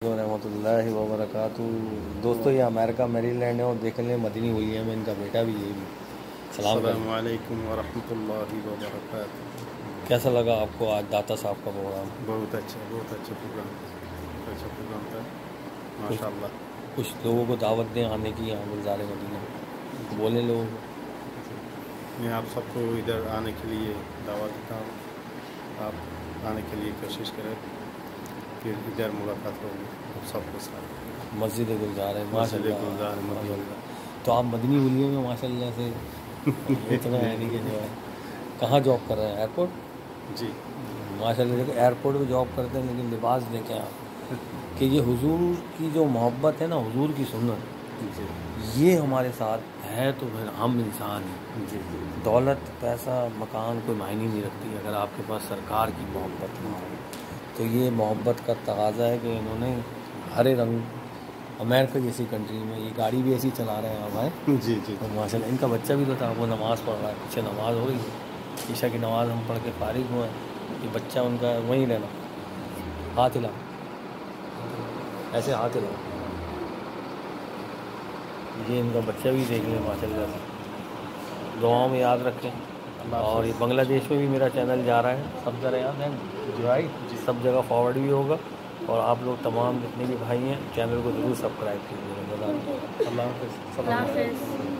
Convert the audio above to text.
रहमतुल्लाहि व बरकातुहू। दोस्तों ये अमेरिका मेरीलैंड है और देख लें मदनी विलियम है, इनका बेटा भी ये भी। अस्सलामु अलैकुम व रहमतुल्लाहि व बरकातुहू। कैसा लगा आपको आज दाता साहब का प्रोग्राम? बहुत अच्छा प्रोग्राम था माशाअल्लाह। कुछ लोगों को दावत दें आने की यहाँ गुलजार मदीना, बोले लोगों को। मैं आप सबको इधर आने के लिए दावत देता हूँ, आप आने के लिए कोशिश करें, फिर इधर मुलाकात होगी सबके साथ। मस्जिद गुलजार है माशाअल्लाह। तो आप मदनी विलियम में माशाअल्लाह से इतना है नहीं कि जो है। कहाँ जॉब कर रहे हैं? एयरपोर्ट जी माशाअल्लाह। देखो एयरपोर्ट पे जॉब करते हैं लेकिन लिबास देखें आप कि ये हुजूर की जो मोहब्बत है ना, हुजूर की सुन्नत, ये हमारे साथ है तो फिर हम इंसान हैं। जी दौलत पैसा मकान कोई मायने नहीं रखती अगर आपके पास सरकार की मोहब्बत ना हो। तो ये मोहब्बत का तकाजा है कि इन्होंने हरे रंग अमेरिका जैसी कंट्री में ये गाड़ी भी ऐसी चला रहे हैं हमारे। जी तो माशाल्लाह इनका बच्चा भी तो था, वो नमाज़ पढ़ रहा है, पीछे नमाज़ हो गई, ईशा की नमाज़ हम पढ़ के फारिग हुए हैं। ये बच्चा उनका वहीं रहना, हाथ हिला ऐसे हाथ हिला। ये इनका बच्चा भी देख लें माशाल्लाह से, दुआओं में याद रखें। और ये बांग्लादेश में भी मेरा चैनल जा रहा है, सब जगह यहाँ है राइट, सब जगह फॉरवर्ड भी होगा। और आप लोग तमाम जितने भी भाई हैं चैनल को ज़रूर सब्सक्राइब कीजिएगा। अल्लाह हाफ़िज़।